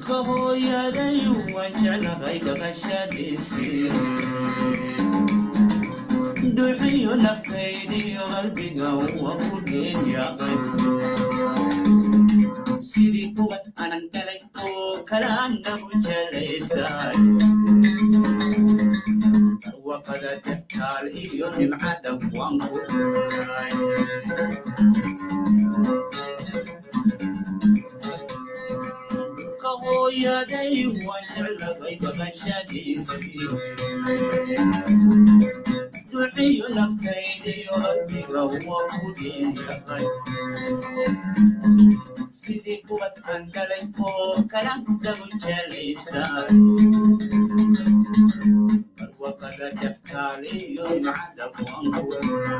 يا لي وانجعل غيك غشاديسي دوحي نفتيني قلبي قوة ودين يا غيب سيدي كوبت أنا نقليكو كلام نبو جليستاي وقد تفتال إيو نمعدب وانكو يا داي وانجعل غيك غشاديسي دوحي نفتيني قلبي قوة ودين يا غيب سيدي كوبت أنقليكو كلام نبو جليستاي وقد تفتالي يوم عدب وانكو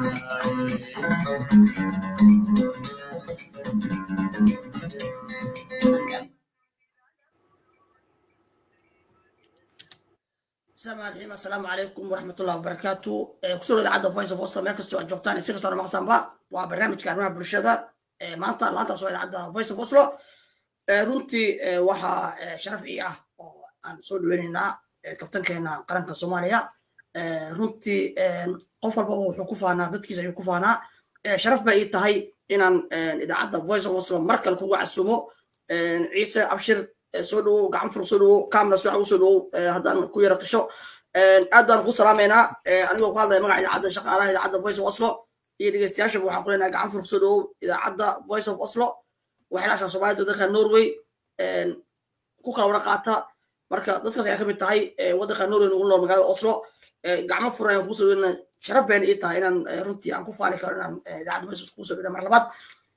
السلام عليكم ورحمة الله وبركاته. كسر إذاعة فويس أوف أوسلو مeel kastoo aad joogtaan si kastoo maqsanba waa barnaamijka arrimaha bulshada maanta laanta soo idaacada Voice of Oslo runtii waxa sharaf ii ah oo aan soo dhaweynaynaa kabtankeena qaranka Soomaaliya runtii qof walba wuxuu ku faanaa dadkiisa ayuu ku faanaa sharaf bay ii tahay inaan idaacada Voice of Oslo mar kale kugu casuumo Ciise Abshir soo dhawo gacan fur soo dhawo kaamna soo dhawo haddaan ku yara qisho aad baan ku salaameynaa anigoo ku hadlaya magaca idaacada shaqaalaha idaacada Voice of Oslo iyo dhegeystayaasha waxaan ku leenahay gacan fur soo dhawo idaacada Voice of Oslo waxay Soomaalida dadka Norway ku kala wada qaata marka dadkaas ay ka mid tahay wadanka Norway ugu nool magaalada Oslo gacmo furan ku soo weynaa sharaf baan ii tahay inaan runtii aan ku faani karo inaan idaacada Voice ku soo weynaa mar labaad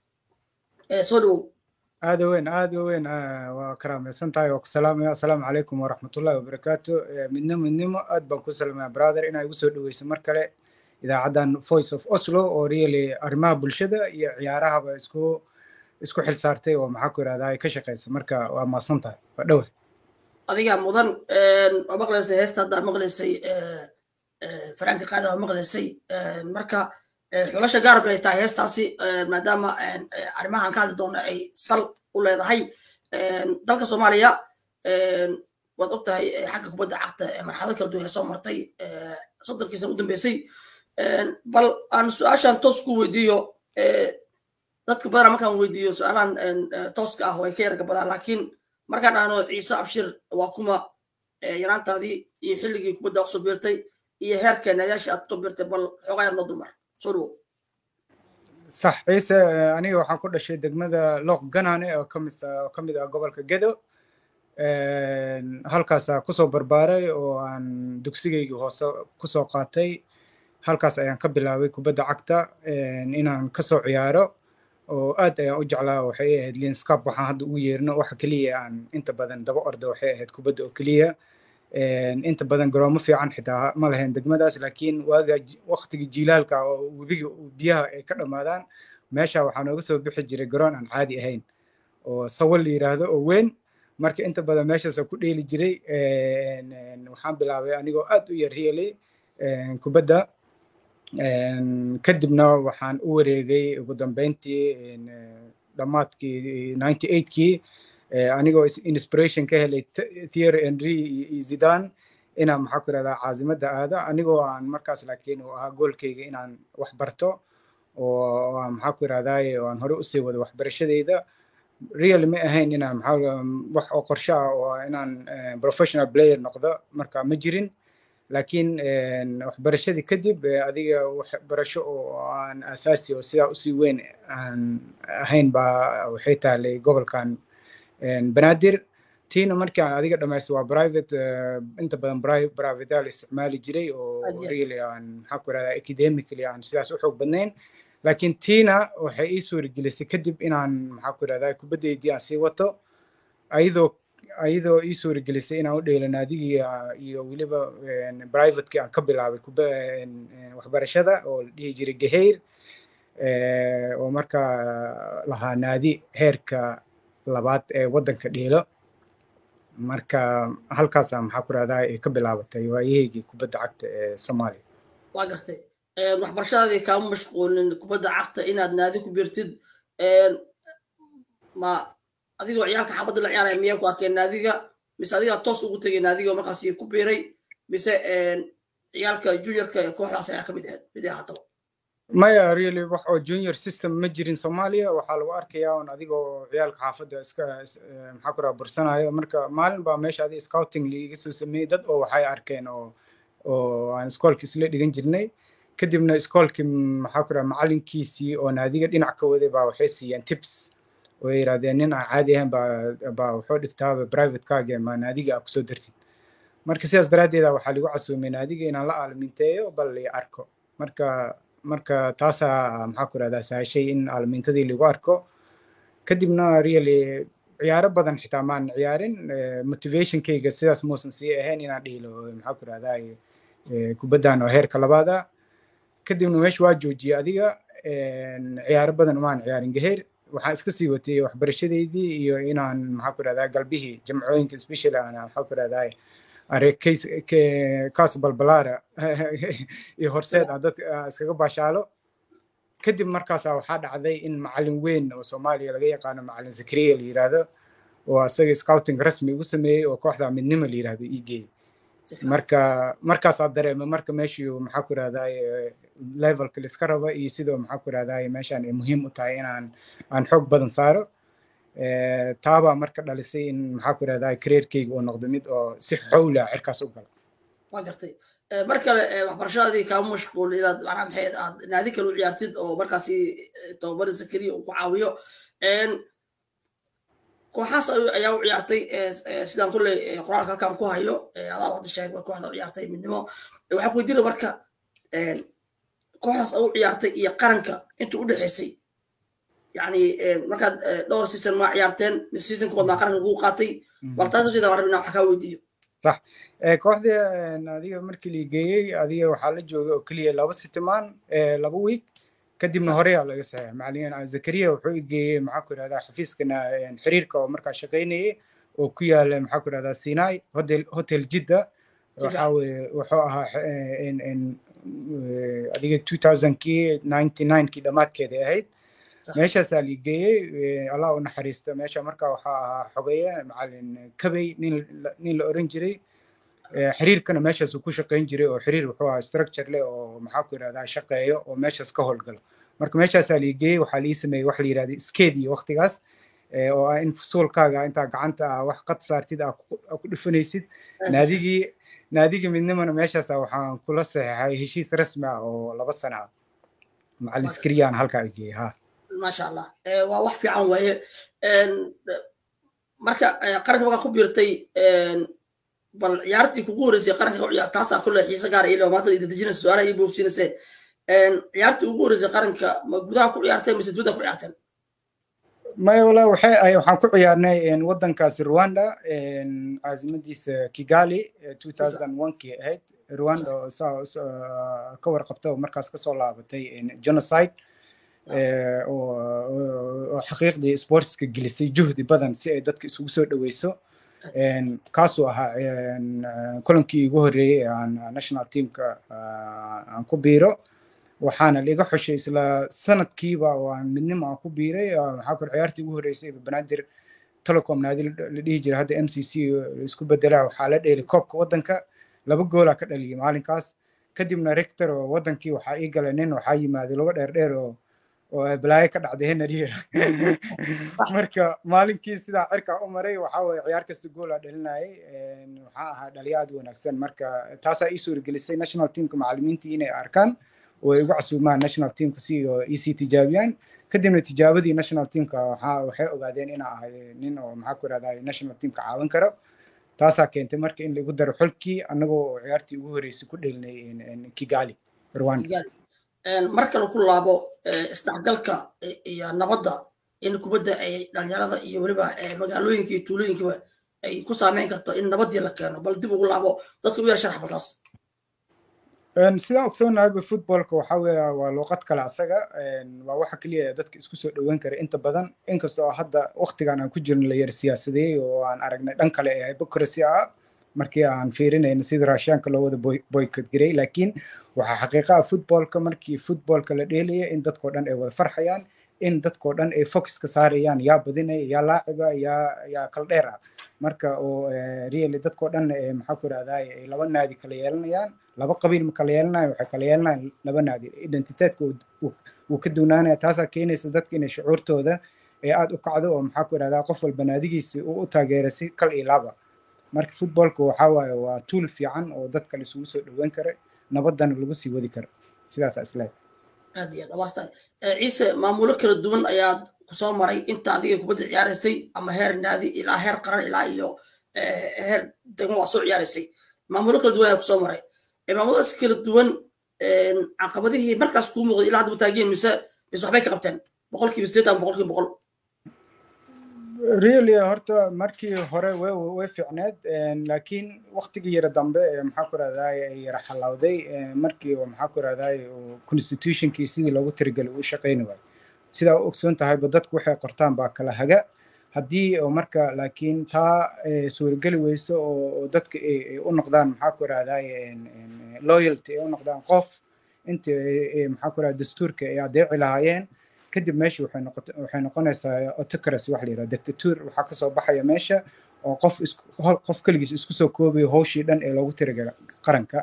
soo dhawo هذا وين وكرامة سنتاي السلام عليكم ورحمة الله وبركاته من أدبا كسلام يا برادر إنا يوصل دويس مركلة إذا عدن فويس أوف أوسلو أو ريلي أرماه بالشدة يعيارها بإسكو حل صارتي ومحاكور هذا كشقيس مركا وما سنتاي دوه أذيك مدن مغلس هست هذا مغلسي فرانك قاعدة مغلسي مركا xulasha gaar bay tahay heestaasi maadaama arrimahan ka hadli doona ay sal u leedahay dalka Soomaaliya waad ogtahay xagga kubadda cagta marxalado kala duwan soo martay sodonkiisa u dambeysay bal aan su'aashan toos ku weydiiyo dadka badan markaan weydiiyo su'aalan tooska ah way ka yar gabadaan laakiin markaan aano Ciise Abshir waa kuma yaraantaadii iyo xilligii kubadda soo beertay iyo heerka naadaasha aad soo beertay bal xogaa noo dumar صح عيسى أنا waxaan ku dhashay degmada Looq Ganaane oo kamid ah gobolka Gedo halkaas ku soo barbaaray oo aan dugsigayga hoose ku soo qaatay halkaas ayaan ka bilaabay kubadda cagta inaan ka soo ciyaaro oo aad ayaan u jeclaa waxay ahayd Lions Cup waxaan hadda ugu yeerno waxa kaliya aan inta badan daba ordo waxay ahayd kubadda oo kaliya inta badan garoomo fiican xitaa ma lahayn degmadaas laakiin waaga waqtigii jiilaalka oo webiga biyaha ay ka dhamaadaan meesha waxaa nooga soo bixi jiray garoon aan caadi ahayn oo sawir la yiraahdo oo weyn marka inta badan meeshaas ku dheeli jiray waxaan bilaabay anigoo aad u yar reelay kubadda kadibna waxaan u wareegay ugu dambeyntii dhamaadkii 98kii anigoo inspiration ka helay Thierry Henry iyo Zidane inaan maxaa ku radaa caasimada aada anigoo aan markaas laakiin uu ahaa goolkayga inaan wax barto oo maxaa ku radaa oo aan hore u sii wado waxbarashadayda real ma ahayn inaan wax oo qorshe ah oo inaan professional player noqdo marka ma jirin laakiin waxbarashadii kadib adiga waxbarasho oo aan asaasi oo sidaa u sii weyn aan ahayn baa waxay tahay gobolkan banaadir tiina markaan adiga dhamaysto waa private inta badan private isticmaali jiray oo really aan maxaa ku radaa academically aan sidaas u xoog badnayn laakiin tiina waxay ii suuragelisay kadib inaan maxaa ku radaa kubaddeydii aan sii wato ayadoo ii suuragelisay inaan u dheelo naadigii iyo weliba privatekii aan ka bilaabay waxbarashada oo la dhihi jiray Gaheyr oo markaa lahaa naadi heerka labaad ee wadanka dheelo marka halkaas maxaa ku radaa ay ka bilaabatay waayaheygii kubadda cagta ee Soomaaliya waa gartay waxbarashadii ka mashquulin kubadda cagta inaad naadi ku biirtid ma adigoo ciyaalka xaafadda la ciyaaraya miyaa ku arkeen naadiga mise adigaa toos ugu tegay naadiga oo markaasi ku biiray mise ciyaalka juniorka ee kooxdaas ayaa ka mid ahayd mid ahaataba maya really wax oo junior system ma jirin Soomaaliya waxaa lagu arkayaa on adigoo ciyaalka xaafadda iska maxaa ku raabursanayo marka maalin baa meesha adiga scouting liiga soo sameeyay dad oo waxay arkeen oo aan iskoolka isla dhigan jirnay kadibna iskoolkii maxaa ku rahaa macalinkiisii oo naadiga dhinac ka waday baa waxay siiyeen tips oo ay yiraahdeen nin aan caadi ahayn baa wuxuu dhigtaaba private kaaga ma naadiga aad kusoo dartid marka sidaas daraadeeda waxaa lagu casuumay naadiga inaan la aalminteeyo bal la arko marka taasaa maxaa ku rahdaa sahashay in aalmintadii lagu arko kadibna really ciyaaro badan xitaa maan ciyaarin motivationkayga sidaas muusan sii ahayn inaan dhihilo maxaa ku rahdaa kubaddan oo heerka labaada kadibna meesha waa joojiyay adiga ciyaaro badan maan ciyaarin gaheer waxaan iska sii watay waxbarashadeydii iyo inaan maxaa ku rahdaa galbihii jamcooyinka special ana maxaa ku rahdaa kaas balbalaara iyo horseed aan dadka iskaga baashaalo kadib markaasaa waxaa dhacday in macalin weyn oo Soomaaliya laga yaqaano macalin Zakariya la yiraahdo oo asaga scouting rasmi ugu sameeyay oo kooxda midnimo la yiraahdo igey markaasaa dareemay marka meeshii maxaa ku rahdaa levelka la iska rabo iyo sidoo maxaa ku rahdaa meeshaan ay muhiim u tahay aan xoog badan saaro taaba marka dhalisay in maxaa ku rahdaa careerkayga uu noqdo mid oo si xawla cirkaas u gala waa gartay markale waxbarashadii kaa mashquul inaad macnaha maxay aad naadi kale u ciyaartid oo markaasi tababar Zakariya uu ku caawiyo kooxaas ayaa u ciyaartay sidaan kulley qoraalka halkaan ku hayo adaa wada sheegay waa kooxda u ciyaartay midnimo waxaa ku weydiinaya marka kooxdaas u ciyaartay iyo qaranka inta u dhexaysay يعني markaad dhowr season ma ciyaarteen season kood ma qaranka ugu qaatay wartaas sida warabina waxa ka weydiiyo صح kooxda adiga markii la geeyay adiga waxa la joogay oo kaliya 2 sitimaan 2 week kadibna hore ayaa laga saxay macallin Zakariya wuxuu geeyay maxaa ku raada xafiiskana xiriirka oo markaa shaqeynayay oo ku yaala maxaa ku raada Sinai hotel Jidda wuxuu ahaa in adiga 2000kii 99kii dhamaadkeeda ahayd meeshaas la geeyay Allah u naxariisto meesha markaa waxa ahaa xogeeye macallin kabay nin la oran jiray xiriirkana meeshaas uu ku shaqeyn jiray oo xiriir wuxuu ahaa structure leh oo maxaa ku raada shaqeeyo oo meeshaas ka howlgalo marka meeshaas la geeyay waxa la sameeyay wax la yiraahdo iskeedii waqtigaas oo in fusulkaaga inta gacanta wax qad saartid ku dhufanaysid naadigi midnimana meeshaas waxaan kula saxay heshiis rasmi ah oo 2 sano macallin Zakariya halka ay geeyay ha ما شاء الله وواح في عن وهي مركا قرنك بقى خبرتي بل عيارتي كوغورس يا قرنك عيار تاسع كل حيسه قار الى ما تدي دجين السؤال يبو بسينسه عيارتي كوغورس يا قرنك ما غدا ku ciyaartay mise duda ku ciyaartay ما والله waxaan ku ciyaarnay wadankaas Rwanda azimadiisa Kigali 2001kii ahayd Rwanda ka warqabtay markaas ka soo laabatay genocide oo xaqiiqdii sportska gelisay juhdi badan si ay dadka isugu soo dhaweyso kaasoo ahaa kulankii ugu horeeyay aan national teamka aan ku biiro waxaana liga xushay isla sanadkiiba oo aan midnimo aan ku biiray waxa ku ciyaartii ugu horeysay Banaadir Telecom naadi la dhihi jiray hadda MCC isku bedelay waxa la dheelay koobka wadanka 2 gool ka dhaliyay maalinkaas kadibna rector oo wadankii waxa ay galeen waxa yimaaday 2 dheer oo balaay ka dhacday Henry marka maalinkii sida cirka u maray waxa way ciyaar kasta gool ah dhalinay waxa ahaa dhaliyaad wanaagsan marka taas ay soo gelisay national teamka macallimiintii inay arkaan oo ay ugu casuumaan national teamka si EC tijaabiyaan kadibna tijaabadii national teamka waxay ogaadeen in ay nin oo maxaa ku raadayay national teamka caawin karo taas keentay marka in lagu daro xulkii anagoo ciyaartii ugu horeysay ku dheelnay Kigali Rwanda marka ku laabo isdhexgalka iyo nabadda in kubadda ay dhalinyarada iyo waliba magaalooyinka iyo tuulooyinka ay ku saameyn karto in nabadii la keeno bal dib ugu laabo dadku u sharax baltaas sida ogsoonahay footballka waxa weeye waa luqad kale asaga waa waxa kaliya dadka isku soo dhaweyn kara inta badan inkastoo hadda waqtigan aan ku jirno la yar siyaasadeey oo aan aragnay dhan kale ee hypocrisy ah markii aan fiirinayno sida Russianka loo wada boycott garay laakiin waxa xaqiiqada footballka markii footballka la dheelay in dadka dhan ay wada farxayaan in dadkoo dhan ay focus ka saarayaan yaa badinaya yaa laaciba yaa kala dheer ah marka oo really dadkoo dhan maxaa ku rahdaa ay laba naadi kala yeelanayaan laba qabiil ma kala yeelanayo waxay kala yeelanayaan laba naadi identiteedka uu ka duunaanaya taasaa keenaysa dadka inay shucuurtooda ee aad u kacdo oo maxaa ku rahdaa qof walba naadigiisa uu u taageero si kal iyo laaba marka footballku waxaa waaye waa tool fiican oo dadka la isugu soo dhaweyn kara nabadana lagu sii wadi karo sidaasaa isleeyahay aad iyo aad amaastaan ciise maamulo kala duwan ayaad kusoo maray inta adiga kubadda ciyaaraysay ama heer naadi ilaa heer qaran ilaa iyo heer degmo waa soo ciyaaraysay maamulo kala duwan ayaa kusoo maray maamuladaas kala duwan caqabadihii markaas kuu muuqday ilaa hadda mataagiin mise waxbay ka qabteen boqolkiiba 80 boqolkiiba 100 really horta markii hore way fiicneed laakiin waqtigii yara dambe maxaa ku rahdaa ay yara xalawday markii maxaa ku rahdaa constitutionkii sidii loogu tirigalay uu shaqeyn waay sida uu ogsoon tahay dadku waxay qortaan baa kala haga haddii oo marka laakiin taa suuragali weyso oo dadka ay u noqdaan maxaa ku rahdaa loyalty ay u noqdaan qof inta maxaa ku rahdaa dastuurka ay adeeci lahaayeen kadib meesha waxay noqonaysaa autocracy wax la yiraahdo dictator waxa ka soo baxaya meesha oo qof kaligiis isku soo koobayo hawshii dhan ee loogu tirigalay qaranka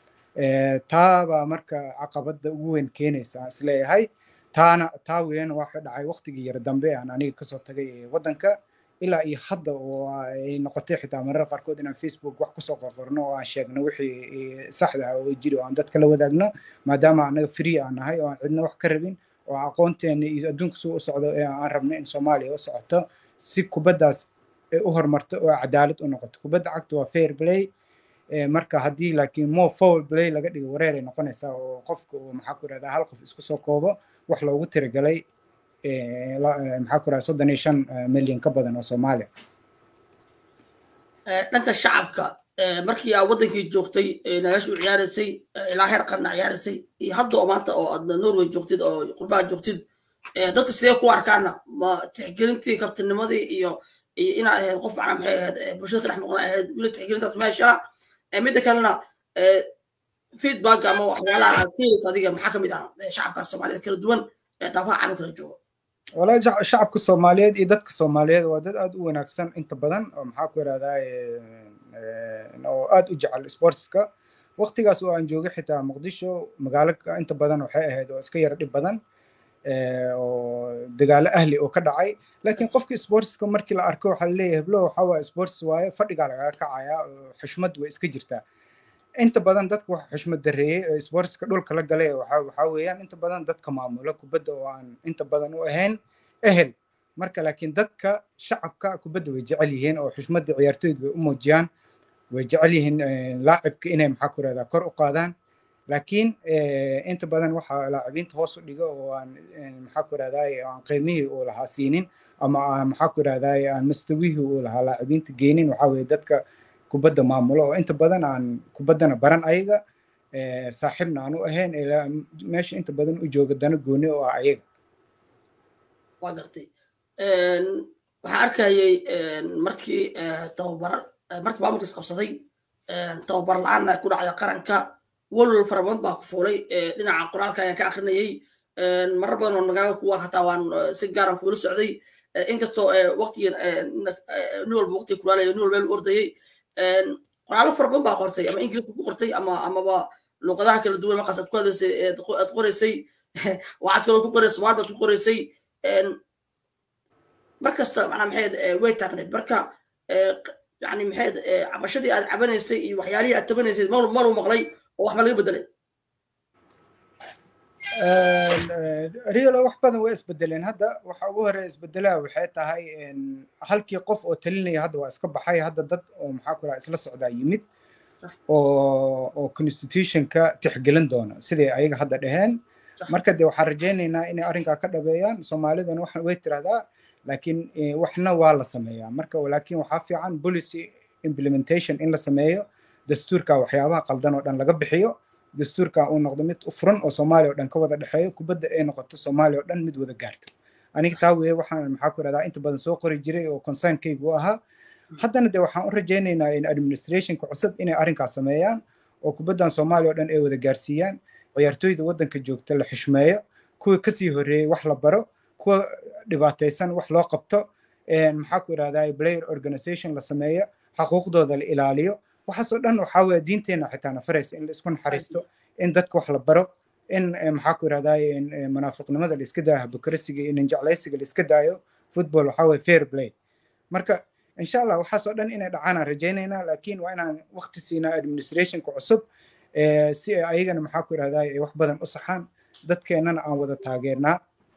taaba marka caqabada ugu weyn keenaysa isleeyahay taa weyn waxa dhacay waqtigii yar dambe aan aniga kasoo tagay wadanka ilaa iyo hadda oo ay noqotay xitaa marar qaarkood inaan Facebook wax kusoo qorqorno oo aan sheegno wixii saxda ah oo jiri oo aan dadka la wadaagno maadaama anaga free aan nahay oo aan cidna wax ka rabin oo aqoonteena iyo adduunka soo socdo ee aan rabno in Soomaaliya u socoto si kubaddaas u horumarto oo cadaalad u noqoto kubadda cagta waa fair play marka haddii laakiin more foul play laga dhigo wareer ay noqonaysaa oo qofka uu maxaa ku rahdaa hal qof isku soo koobo wax loogu tirigalay maxaa ku rahdaa 35 milyan ka badan oo Soomaaliya dhanka shacabka markii aad wadankii joogtay nagaashu ciyaaraysay ilaa heer qarna ciyaaraysay iyo hadda oo maanta oo aad Norway joogtid oo qurbaha joogtid dadka sidee ku arkaana ma tixgelintii kabtanimadii iyo inaad ahayd qof macna maxay ahayd bulshada dhex maqnaa ahayd wili tixgelintaas meesha midda kalena feedback ama waxyaalaha aad keenaysa adiga maxaa ka mid ah shacabka Soomaaliyeed kala duwan daafaha caalamka kala jooga والله شعبك الصوماليات إدتك الصوماليات ودد أد ونكسن أنت بدن محاكو هذا إنه أد أجعل سبورتسكا وقت جاسوا عن جوجي حتى مقدشو مقالك أنت بدن وحقه هذا سكير بدن ودقال أهلي وكدعي لكن قفك سبورتسكا مركي لأركو حليه بلو حوا سبورتس واي فرق على كعيا حشمد وإسكجرتا أنت بدن دتك حشمد دري سبورتسكا دول كلا جليه وحاويان أنت بدن دتك معمولك وبدأ عن أنت بدن وأهين أهل مركا لكن دتك شعبك كبدو يجعليهن أو حشمد عيارتويد بأموجيان ويجعليهن لاعب كإنه محاكور هذا كر قادان لكن أنت بدن وح لاعبين تواصل لجوا وعن محاكور هذا عن قيمه ولا سنين أما محاكور هذا عن مستويه ولا لاعبين تجينين وحاول دتك كبدة معمولة وأنت بدن عن كبدنا بران أيجا صاحبنا عنو أهين إلى ماشي أنت بدن أجوج دنا جوني وعيق وقرتي وحركة مركي توبر مركي بعمل كيس قبصدي توبر الآن كل على قرنك والفرمان باكفولي لنا على القرآن كان كآخرنا يي مرة بدنا نجاوب كوا حتى وان سجارة في السعودية إنكستو وقتي نول وقتي كلالي نول بالأردي قرآن فرمان باقرتي أما إنجليز بقرتي أما لغة كل الدول ما قصد كذا تقرسي وعد كل بقرس وعد بقرسي مركز أنا محيد ويت تقنيت بركة يعني محيد عبشدي عبني سي وحيالي أتبني سي مالو مغلي وأحمل لي بدلين ريال wax badan way isbedeleen hadda waxa ugu horeeyay isbedelaa waxay tahay halkii qof oo talinay hadda waa iska baxay hadda dad oo maxaa ku isla socdaa yimid oo constitution-ka tixgelin doona sidii ayaga hadda dhaheen marka de waxaan rajaynaynaa inay arrinka ka dhabeeyaan Soomaalidana waxa way tiraahdaa laakiin waxna waa la sameeyaa marka laakiin waxa fiican policy implementation in la sameeyo dastuurka waxyaabaha qaldan oo dhan laga bixiyo dastuurka uu noqdo mid u furan oo Soomaaliya oo dhan ka wada dhaxeeyo kubadda ay noqoto Soomaaliya oo dhan mid wada gaarto aniga taa weey waxaan maxaa ku radaa inta badan soo qori jiray oo concern-kaygu ahaa haddana de waxaan u rajaynaynaa in administration-ka cusub inay arrinkaas sameeyaan oo kubaddan Soomaaliya oo dhan ay wada gaarsiiyaan ciyaartooyda waddanka joogta la xushmeeyo kuwa ka sii horeeyay wax la baro kuwa dhibaataysan wax loo qabto maxaa ku yidhahdaa player organization la sameeyo xaquuqdooda la ilaaliyo waxaasoo dhan waxaa weeye diinteena xitaa nafaraysa in la isku naxariisto in dadka wax la baro in maxaa ku yidhahdaa munaafiqnimada la iska daayo hypocrisiga iyo ninjeclaysiga la iska daayo football waxaa weeye fair play marka insha allah waxaasoo dhan inay dhacaan aan rajaynaynaa laakiin waa inaan waqti siinaa administrationka cusub si ay ayagana maxaa ku yidhahdaa ay wax badan u saxaan dadkeennana aan wada taageernaa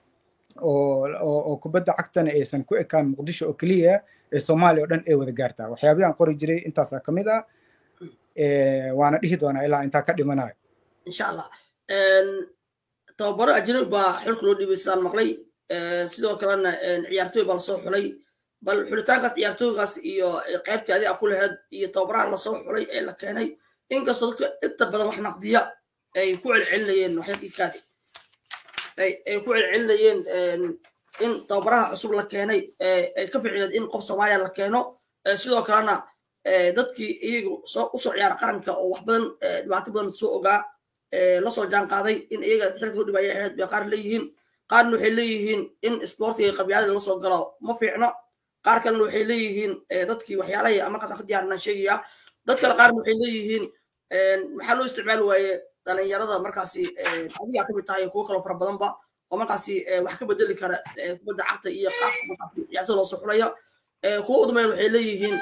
oo kubadda cagtana aysan ku ekaan muqdisho oo keliya ee soomaaliya oo dhan ay wada gaartaa waxyaabihi aan qori jiray intaasaa ka mid ah waana dhihi doonaa ilaa intaa ka dhimanayo insha allah tababaro ajnabi baa xilka loo dhiibaysaan maqlay sidoo kalena ciyaartooy baa lasoo xulay bal xulitaankaas ciyaartooygaas iyo qaybtii adiga ku lahayd iyo tababaraha lasoo xulay ee la keenay inkastoo dadka inta badan wax naqdiya ay ku celcelinayeen waxyaalkaadi ay ku celcelinayeen in tababaraha cusub la keenay ay ka ficineed in qof Soomaaliya la keeno sidoo kalena dadkii iyagu usoo ciyaar qaranka oo wax badan dhibaato badan soo ogaa la soo jaan qaaday in iyaga xilka u dhibaya ahayd bay qaar leeyihiin qaarna waxay leeyihiin in sportiga qabyaalada la soo galo ma fiicno qaar kalena waxay leeyihiin dadkii waxyaalaha ama markaas ka diyaarnaa sheegaya dad kale qaarna waxay leeyihiin maxaa loo isticmaali waaye dhalinyarada markaasi adiga ka mid tahay kuwo kale fara badanba oo markaasi wax ka bedeli kara kubadda cagta iyo qaabka ciyaartooyda loo soo xulaya kuwa u dambeeya waxay leeyihiin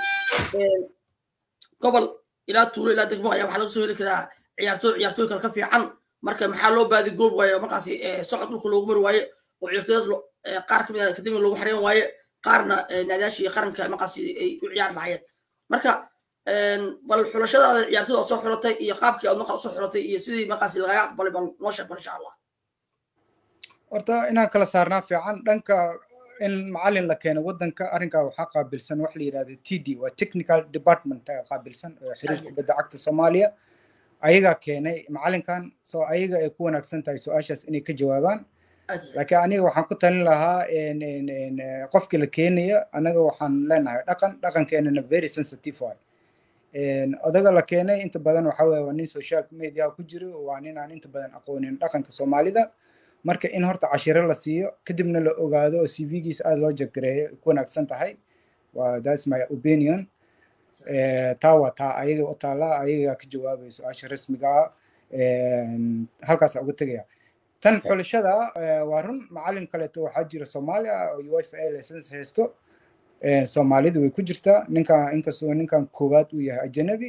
gobol ilaa tuulo ilaa degmo ayaa waxaa laga soo heli karaa ciyaartooy kale ka fiican marka maxaa loo baadi goob waaye markaasi socod dhulka loogu mari waaye oo ciyaartooydaas qaar ka mid ah akademiga loogu xareen waaye qaarna naadaashii qaranka markaasi ay u ciyaar lahaayeen marka bal xulashadaada ciyaartooyda soo xulatay iyo qaabkii aad markaa usoo xulatay iyo sidii markaasi lagaga aqbalay bal noo sheeg bal insha allah horta inaan kala saarnaa fiican dhanka in macallin la keeno waddanka arrinkaa waxaa qaabilsan wax la yidhahdo TD waa technical department qaabilsan xiriirka kubadda cagta Soomaaliya ayagaa keenay macallinkan soo ayaga ay ku wanaagsan tahay su-aashaas inay ka jawaabaan laakiin aniga waxaan ku talin lahaa qofkii la keenaya anaga waxaan leenahay dhaqankeenana very sensitive waay odaga la keenay inta badan waxaa weeye waa nin social media ku jiro waa nin aan inta badan aqoonin dhaqanka Soomaalida marka in horta cashiro la siiyo kadibna la ogaado oo CV-giisa aad loo jagareeyo ku wanaagsan tahay waa that's my opinion taa waa taa ayaga u taala ayaga ka jawaabay su-aasha rasmiga ah halkaas ugu tagaya tan xulashada waa run macallin kaleeto waxaa jira Soomaaliya oo UEFA license haysto Soomaalida way ku jirtaa inkastoo ninkan koowaad uu yahay ajnabi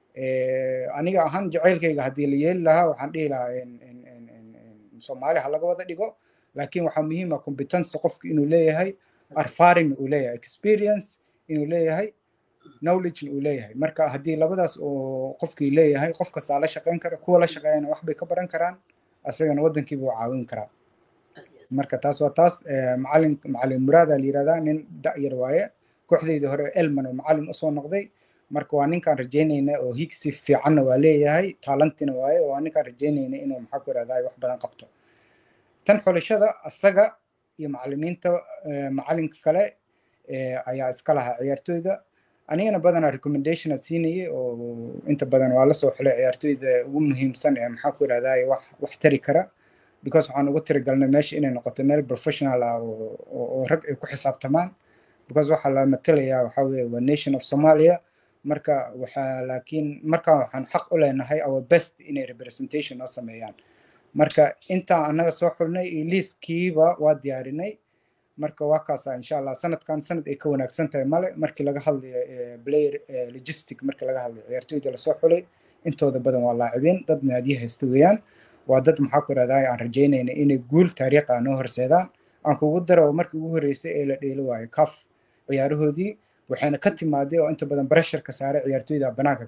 aniga ahaan jacaylkayga haddii la yeeli lahaa waxaan dhihi lahaa Soomaali ha laga wada dhigo laakiin waxaa muhiim ah competence qofku inuu leeyahay arfaring uu leeyahay experience inuu leeyahay knowledge uu leeyahay marka haddii labadaas oo qofkii leeyahay qof kasta la shaqeyn kara kuwa la shaqeeyana wax bay ka baran karaan asagana waddankiiba uu caawin karaa marka taas waa taas macallin muraad la yiraahdaa nin da'yar waaye kooxdeydii hore Elman oo macallin u soo noqday marka waa ninkaan rajaynayna oo higsi fiicanna waa leeyahay talentina waaye waa ninkaan rajaynayna inuu maxaa ku yiraahdaa wax badan qabto tan xulashada asaga iyo macallimiinta macallinka kale ayaa iska lahaa ciyaartooyda anigana badanaa recommendation siinayay oo inta badan waa la soo xulay ciyaartooyda ugu muhiimsan ee maxaa ku yiraahdaa wax tari kara because waxaan ugu tirigalnay meesha inay noqoto meel professional ah oo rag ay ku xisaabtamaan because waxaa la matalayaa waxaa weeye waa nation of Somalia marka laakiin marka waxaan xaq u leenahay our best inay representation oo sameeyaan marka inta anaga soo xulnay liiskiiba waa diyaarinay marka waa kaasa insha Allah sanadkan sanad ay ka wanaagsan tahay male markii laga hadlayo player logistic markii laga hadlayo ciyaartooyda la soo xulay intooda badan waa laacibiin dad naadiyaha haysta weeyaan waa dad maxaa ku yiraahdaa aan rajaynayna inay guul taariikh ah noo horseedaan aan kugu daro markii ugu horeysay ee la dheelo waayo CAF ciyaarahoodii waxayna ka timaaday oo inta badan pressure ka saaray ciyaartooyda banaanka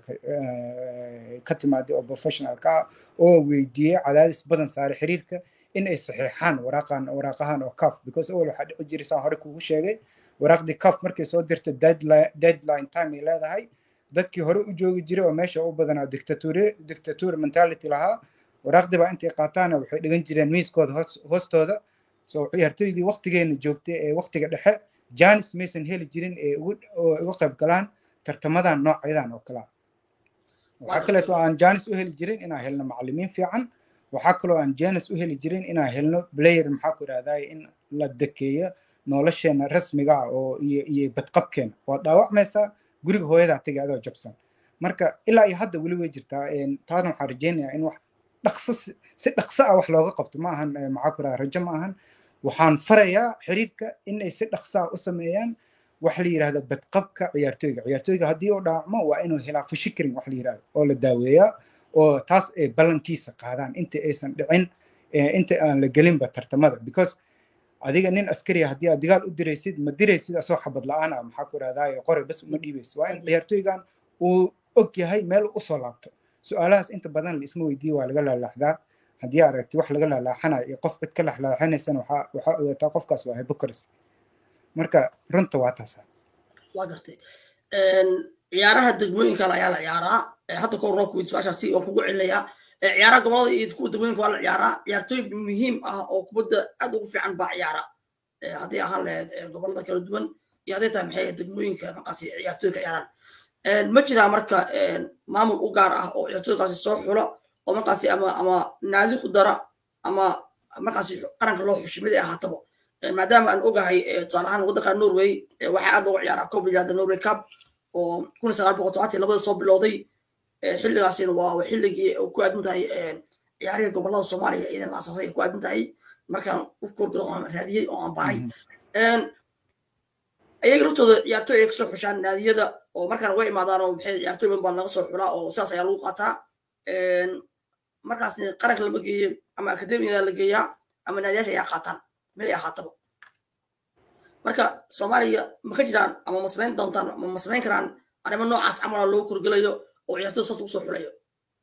ka timaaday oo professional ka oo weydiiyay cadaadis badan saaray xiriirka in ay saxiixaan waraaqahan oo CAF because oo waxa dhici jiray saan hore kugu sheegay waraaqdii CAF markay soo dirtay deadline time ay leedahay dadkii hore u joogi jiray oo meesha u badanaa dictator mentality lahaa waraaqdii baa intay qaataana waxay dhigan jireen miiskooda hoostooda soo ciyaartooydii waqtigeena joogtay ee waqtiga dhexe Janis maysan heli jirin ee ugu qayb galaan tartamadan noocyadan oo kala waxa kale oo aan Janis u heli jirin inaan helno macallimiin fiican waxaa kaloo aan Janus u heli jirin inaan helno player maxaa ku raadayay in la dakeeyo nolosheena rasmiga ah oo iyo badqabkeena waa dhaawacmaysaa guriga hooyada tagay adoo jabsan marka ilaa iyo hadda weli way jirtaa taana waxaan rajeynayaa in wax si dhaqso ah wax looga qabto ma ahan maxaa ku raadayay rajo ma ahan waxaan farayaa xiriirka in ay si dhaqso ah u sameeyaan wax la yiraahdo badqabka ciyaartooyga haddii uu dhaawacmo waa inuu helaa fushikring wax la yiraahdo oo la daaweeyaa oo taas ay ballankiisa qaadaan inta aysan dhicin inta aan la gelinba tartamada because adiga nin askari haddii aad dagaal u diraysid ma diraysid asoo xabad la'aan ah maxaa ku raadaayo qore bas uma dhiibaysid waa in ciyaartooygan uu og yahay meel u soo laabto su'aalahaas inta badan la isma weydiiyo waa laga laalaaxdaa haddii aragti wax laga laalaaxanayo iyo qof cid ka laalaaxanaysana waxaa ogaataa qofkaas waa hypocrisy marka runta waa taas waa gartay ciyaaraha degmooyinka ayaa la ciyaaraa hadda ka horno kuwii su'aashaasi waan kugu celinayaa ciyaaraha gobolada iyo kuwa degmooyinka waa la ciyaaraa ciyaartooy muhiim ah oo kubadda aad ugu fiican baa ciyaara haddii ahaan lahayd gobolada kala duwan iyo hadday tahay maxay degmooyinka markaasi ciyaartooy ka ciyaaraan ma jiraa marka maamul u gaar ah oo ciyaartooykaasi soo xulo oo markaasi ama naadi ku dara ama markaasi qaranka loo xushimada ahaataba maadaama aan ogahay tusaale ahaan waddanka Norway waxaa aad looga ciyaaraa koob la yiraahdo Norway Cup oo 1972 soo bilowday xilligaasina waa xilligii uu ku aadin tahay ciyaaraha gobolada Soomaaliya ee la asaasay ku aadin tahay markaan u kordho aan raadiyay oo aan baaray ayaga laftooda ciyaartooy ay kasoo xushaan naadiyada oo markaan way imaadaan oo maxay ciyaartooy badan baa laga soo xulaa oo sidaas ayaa lagu qaataa markaasna qaranka lama geeyo ama akademiyada la geeyaa ama naadiyaasha ayaa qaataan mid ay ahaataba marka Soomaaliya ma ka jiraan ama ma samayn doontaan ama ma samayn karaan arrimo noocaas camal loo kurgalayo oo ciyaartooyda soo soo xulayo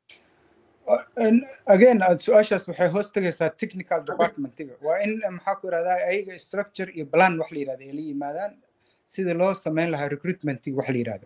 again su'aashaas waxay hoos tagaysaa technical departmentiga waa in maxaa ku yiraahdaa ayaga structure iyo plan wax la yiraahdo ay la yimaadaan sida loo sameyn lahaa recruitment wax la yiraahdo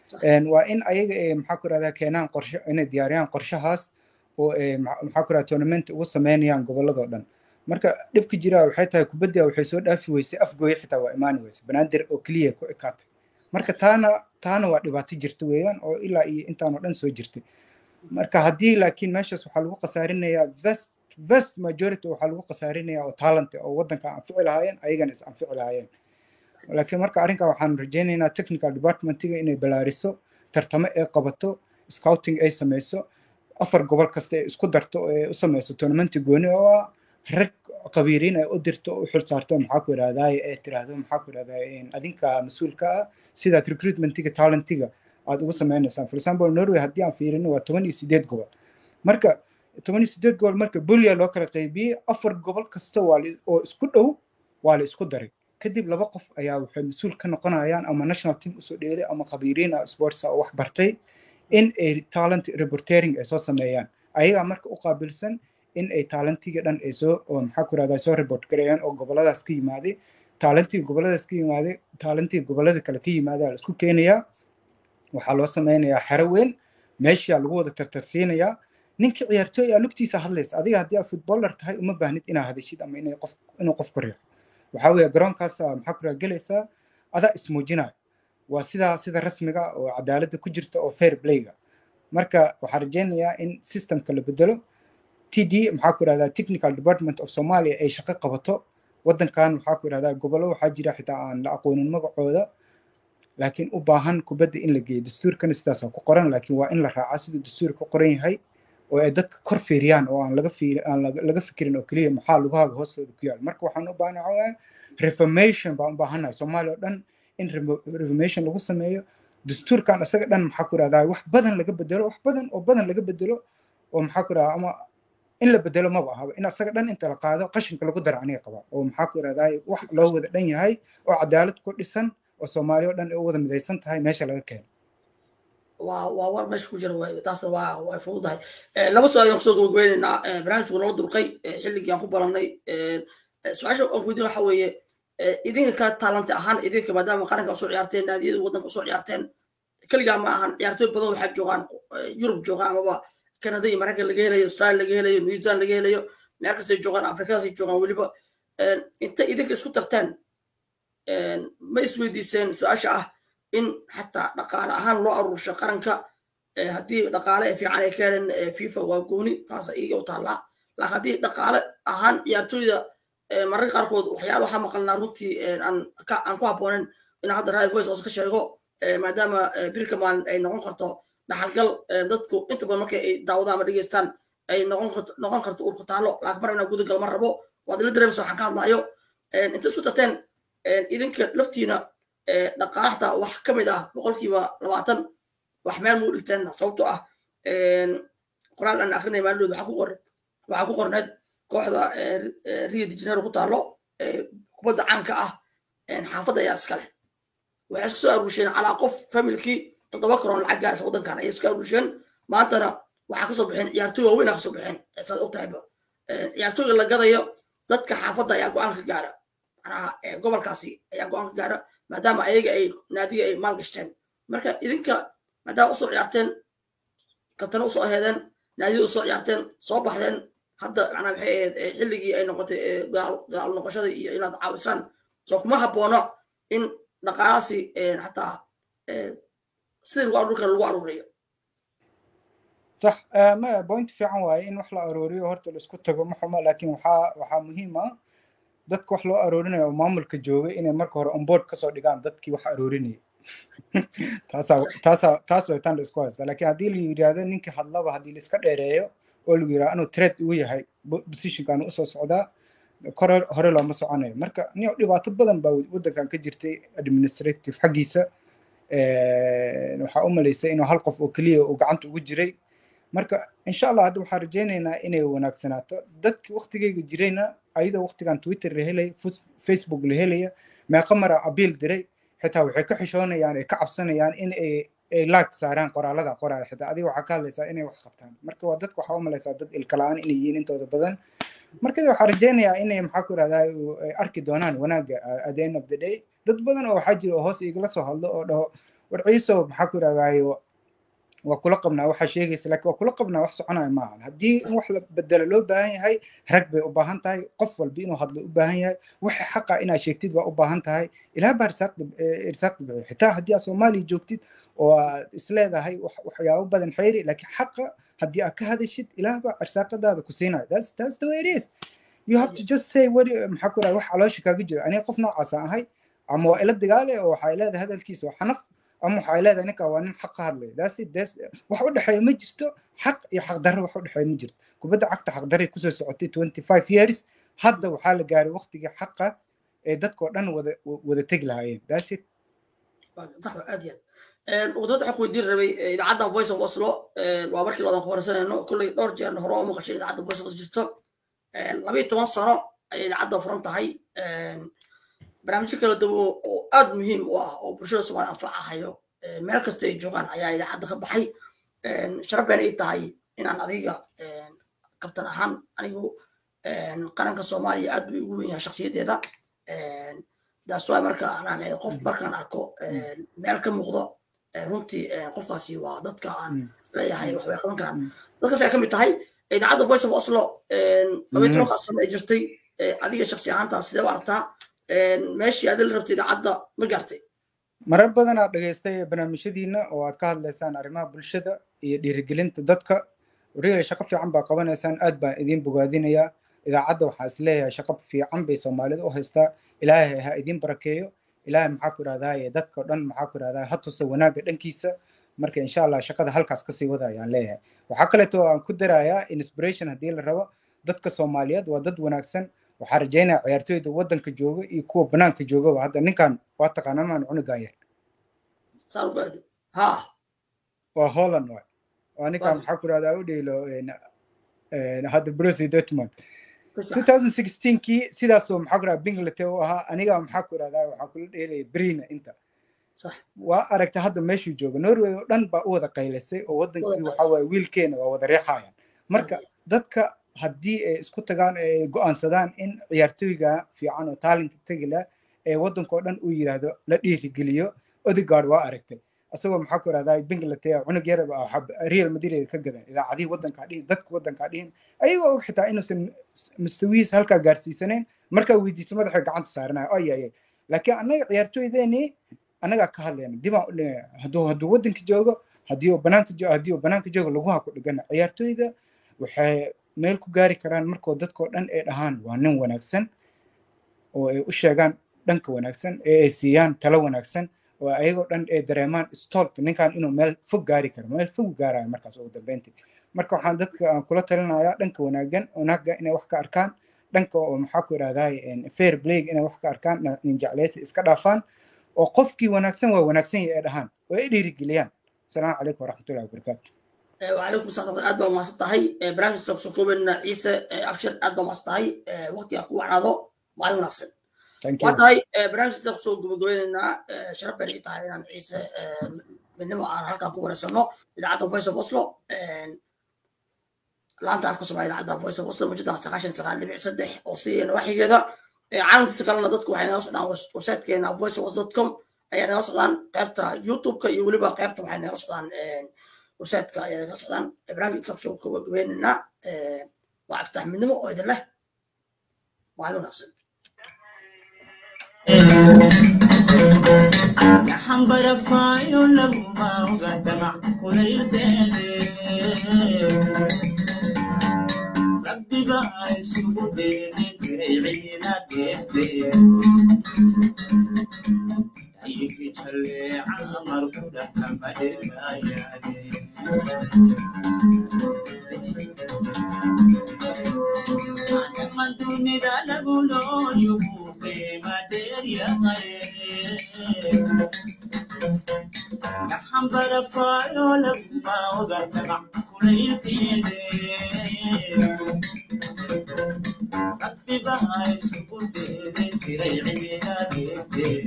waa in ayaga maxaa ku yiraahdaa keenaan qorshe inay diyaariyaan qorshahaas oo maxaa ku yiraahdaa tournament ugu sameynayaan goboladoo dhan marka dhibka jira waxay tahay kubadda waxay soo dhaafi weysay afgooy xitaa waa imaan weysay banaadir oo kaliya ku ekaatay marka taana waa dhibaato jirta weeyaan oo ilaa iyo intaan oo dhan soo jirtay marka haddii laakiin meeshaas waxaa lagu qasaarinayaa vast majority waxaa lagu qasaarinayaa oo talent oo waddanka anfici lahaayeen ayagana is anfici lahaayeen laakiin marka arrinkan waxaan rajaynaynaa technical departmentiga inay balaariso tartamo ay qabato scouting ay samayso 4 gobol kasta ay isku darto oo ay u samayso tournament gooni oo ah rag qabiiriin ay u dirto u xil saarto maxaa ku yiraahdaa ay tiraahdo maxaa ku yiraahdaa adinka mas'uulka ah sida recruitmentiga talentiga aad ugu sameynaysan for example Norway haddii aan fiirino waa 18 gobol marka 18 gobol marka bulya loo kala qaybiyay 4 gobol kasta oo isku dhow waa la isku daray kadib 2 qof ayaa waxay mas'uul ka noqonayaan ama national team usoo dheelay ama qabiiriin sports oo wax bartay in ay talent reporting ay soo sameeyaan ayaga marka u qaabilsan in ay talentiga dhan ay soo oo maxaa ku yiraahdaa soo report gareeyaan oo goboladaas ka yimaaday talentiga goboladaas ka yimaaday talentiga gobolada kale ka yimaaday la isku keenayaa waxaa loo sameynayaa xero weyn meesha lagu wada tartarsiinayaa ninka ciyaartooy ah lugtiisa hadlaysa adiga haddii aad footballer tahay uma baahnid inaad hadashid ama inuu qof ku riixo waxaa weeye garoonkaas maxaa ku galaysaa adaa ismuujinaya waa sida rasmiga oo cadaaladda ku jirta oo fair playga marka waxaan rajaynayaa in systemka la bedelo TD maxaa ku yiraahdaa technical department of Somalia ay shaqo qabato waddankan waxaa ku yiraahdaa gobollo waxaa jira xitaa aan la aqoonin magacooda laakiin u baahan kubadda in la geeyo dastuurkana sidaas ku qoran laakiin waa in la raacaa sida dastuurka ku qoran yahay oo ay dadka kor fiiriyaan oo aan laga fikirin oo kaliya maxaa lagu haga hoostooda ku yaal marka waxaan u baahanahay reformation baan u baahanahay Soomaaliya oo dhan in reformation lagu sameeyo dastuurkan asaga dhan maxaa ku yiraahdaa wax badan laga bedelo oo maxaa ku yiraahdaa ama in la bedelo ma aha in asaga dhan inta la qaado qashinka lagu daro aniga qaba oo maxaa ku yiraahdaa wax loo wada dhan yahay oo cadaalad ku dhisan oo Soomaaliya oo dhan ay wada midaysan tahay meesha laga keeno waa war meesha ku jira taasna waa fududahay laba su'aal aan kusoo gabagabeynaa barnaamijku nala durqay xilligii aan ku baranay su'aasha aan weydiin waxa weeye idinka ka talent ahaan idinka maadaama qaranka soo ciyaarteen naadiyada waddanka soo ciyaarteen kaliya ma ahan ciyaartooy badan waxa joogaan Yurub joogaan ama Canada iyo Mareykanka laga helayo Australia laga helayo New Zealand laga helayo meel kasta joogaan Afrikaas joogaan waliba inta idinka isku tartaan ma isweydiiseen su'aasha ah in xataa dhaqaale ahaan loo aruursho qaranka haddii dhaqaale fiican ay ka heleen FIFA waa gooni taas iyaga u taala laakiin haddii dhaqaale ahaan ciyaartooyda mararka qaarkood waxyaalo waxaa maqalnaa runtii aan ku habboonen inaan hadda radio voice ka sheego maadaama birka maalin ay noqon karto dhaxalgal dadku inta badan markay ay daawadaan ama dhegeystaan ay noqon karto urku taalo laakiin mar inaan gudagal ma rabo waad ila dareemaysa waxaan ka hadlaayo inta isku darteen idinka laftiina dhaqaalaxta wax ka mid ah 20% wax meel muu dhigteen sababtoo ah qoraal aan akrinay maalmood waxaa ku qorneed kooxda Rio de Janeiro ku taalo kubadda caanka ah xaafadda ayaa iska leh waxay isku soo aruusheen calaa qof familkii 7 karoon lacag gaaraysa waddankan ayay isku aruusheen maantana waxaa kasoo bixeen ciyaartooy waaweyn kasoo bixeen saad ogtahayba ciyaartooyga la gadayo dadka xaafadda ayaa go-aan ka gaara macnaha gobolkaasi ayaa go-aan ka gaara maadaama ayaga ay naadiga ay maal gashteen marka idinka maadaama usoo ciyaarteen kabtana usoo aheedeen naadiyada usoo ciyaarteen soo baxdeen hadda macnaha maxay ahayd xilligii ay noqotay gaal noqoshada iyo inaad caawisaan soo kuma habboono in dhaqaalaasi xataa sidii lagu aruuri kara lagu aruuriyo صح ما بوينت في عن واي إن وحلا أروري وهرت الإسكوت محمد لكن وحا مهمة دتك وحلا أرورينا ومعمل كجوي إن مركور أمبورد كسر دكان دتك وح أروريني تاسو يتان الإسكواس لكن هذه اللي يراد إنك حلا وهذه الإسكات إيريو أولو يرا أنو تريد ويا هاي بسيشن كانوا أساس عدا قرر هرلا مسوعناه مركا نيو اللي بعتبدن بود كان كجرتي administrative حقيسة waxaa u malaysay inuu hal qof oo kaliya uu gacanta ugu jiray marka insha Allah hadda waxaan rajaynaynaa inay wanaagsanaato dadkii waqtigeyga jirayna ayada waqtigan Twitter la helay Facebook la helaya meeqa mara abiil diray xitaa waxay ka xishoonayaan ay ka cabsanayaan in ay like saaraan qoraalada qoraaya xitaa adiga waxaa ka hadlaysaa inay wax qabtaan marka waa dadku waxaa u malaysaa dad ilkalaan inay yihiin intooda badan marka waxaan rajaynayaa inay maxaa ku raadaan arki doonaan wanaaga at the end of the day dad badan oo waxaa jira oo hoos igala soo hadlo oo dhaho war ciiso maxaa ku raadaayo waa kula qabnaa waxa sheegaysa laakiin waa kula qabnaa wax soconaya maahan haddii wax la bedelo loo baahan yahay rag bay u baahan tahay qof walba inuu hadlo u baahan yahay waxa xaqa inaad sheegtid waa u baahan tahay ilaa baa irsaaq bixiyo xitaa haddii aad Soomaaliya joogtid oo aad isleedahay waxyaabo badan xeeri laakiin xaqa haddii aad ka hadashid ilaa baa irsaaqadaada ku siinaya that's the way it is you have to just say what maxaa ku raadaayo wax caloosha kaaga jiro aniga qof noocaas aan ahay ama waa ila dagaale oo waxay leedahay hadalkiisa waa xanaf ama waxay leedahay ninka waa nin xaq hadlay that's wax u dhaxeeyo ma jirto xaq iyo xaq darro wax u dhaxeeyo ma jirto kubadda cagta xaq darro ku soo socotay 25 years hadda waxaa la gaaray waqtigii xaqa ee dadka oo dhan wada tagi lahaayeen that's it صح أديان وضد حكوا يدير ربي إذا عدنا voice of Oslo وأمريكا لو ذا خورسنا إنه كل دور جان هراء مقشين إذا عدنا voice of Oslo لبي تمصر إذا عدنا فرنت هاي برنامج كله دو أد مهم وبرشلونة سواء أنفعها هيو مركز تيجوان أيا إذا عدنا خبحي شرب بين إيه هاي إن أنا ذيك كابتن أهم أنا يو قرن كصومالي أد بيقولين شخصية هذا ده سؤال مركا أنا قف مركا ناركو مركا مغضى runtii qofkaasi waa dadka aan isleeyahay wax way qaban karaan dadkaas ay ka mid tahay idaacadda voice of Oslo labadii qasam ay jirtay adiga shakhsi ahaanta sidee u aragtaa meeshii aad la rabtay idaacadda ma gaartay marar badan aad dhageystay barnaamijyadiina oo aad ka hadlaysaan arrimaha bulshada iyo dhiirigelinta dadka wariye shaqo fiican baa qabanaysaan aad baan idin bogaadinayaa idaacadda waxaa isleeyahay shaqo fiican bay Soomaalida u haystaa ilaahay ha idin barakeeyo ilaahay maxaa ku raadaaye dadka dhan maxaa ku raadaaye hatusa wanaaga dhankiisa marka insha Allah shaqada halkaas ka sii wadayaan leeyahay waxa kale oo aan ku darayaa inspiration hadii la rabo dadka Soomaaliyeed waa dad wanaagsan waxa rajaynayaa ciyaartooyda wadanka jooga iyo kuwa banaanka jooga hadda ninkan waa taqaanaa maan cunugaaya saarbaadi ha waa Holland waa ninkan maxaa ku raadaaye u dheelo hadda Borussia Dortmund 2016 kii sidaas oo maxaa ku raadaaye Binglaterra oo ahaa aniga maxaa ku raadaaye waxa kula dheelay Brina inta صح waa aragtay hadda meeshuu joogo Norway oo dhan baa u wada qaylisay oo wadankii waxa way wiilkeena waa wada reexayaan marka dadka haddii ay isku tagaan ay go'aansadaan in ciyaartooyga fiican oo talent tagila ee wadanka oo dhan uu yiraahdo la dhiirigeliyo Odegaard waa aragtay asagoo maxaa ku raadaaye Binglaterra cunug yar ah Real Madrid ka gadan idaacadii wadanka dhihin dadka wadanka dhihin ayagoo xitaa inuusan mustawiis halka gaarsiisaneen marka weydiisay madaxa gacanta saarnaa ayay laakiin anaga ciyaartooydeeni anaga ka hadlayna dib aan u leeyahay hadduu wadanka joogo haddii uu banaanka joogo lagu ha ku dhigan ciyaartooyda waxay meel ku gaari karaan markoo dadkoo dhan ay dhahaan waa nin wanaagsan oo ay u sheegaan dhanka wanaagsan ee ay siiyaan talo wanaagsan oo ayagoo dhan ay dareemaan stolp ninkan inuu meel fog gaari karo meel fog gaarayo markaas ugu dambeyntii marka waxaan dadka kula talinayaa dhanka wanaagga inay wax ka arkaan dhanka oo maxaa ku yiraahdaa fair play inay wax ka arkaan nin jeclaysi iska dhaafaan oo qofkii wanaagsan waa wanaagsan yahay dhahaan oo ay dhiirigeliyaan السلام عليكم ورحمة الله وبركاته. وعليكم السلام ورحمة الله وبركاته. برنامج سوكوبن عيسى أبشر أدم أستاي وقت يقوى على ذو ما يناسب. وتاي برنامج سوكوبن شرب بريء تاي عيسى من نوع هالك قوة سنو إذا عاد فويس وصله لا أنت عارف قصة إذا عاد فويس وصله موجود على سقاشن سقال اللي بيصدق أصلي وحي كذا عالم تسكرنا ضدكم وحنا نصنع وسات كنا فويس وصل.com أيانا نصدان قيبتا يوتيوب كي يولبا قيبتا وحنا نصدان وساتك أيانا نصدان برنامج سبشو كوبيننا وعفتح منه وإذا له وعلو نصد يا حنبر فايو لما وقدمع كل التاني ربي باي سوديني تريعينا كيفتين يجي تشلي عمر كده كمل العيالي أنا ما دوني ده لقولون يبوكي ما دير يا غير نحن برفايو لما وقت مع كل الكيدين ربي بهاي سبودي تريعينا كيفتين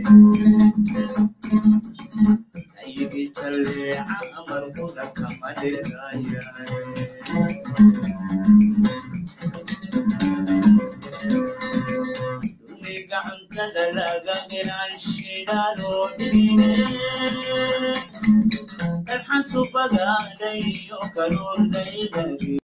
يجي تشلي عمر كده كمل العيالي عند دلقا من الشلال وديني الحنسو بقى لي وكالور لي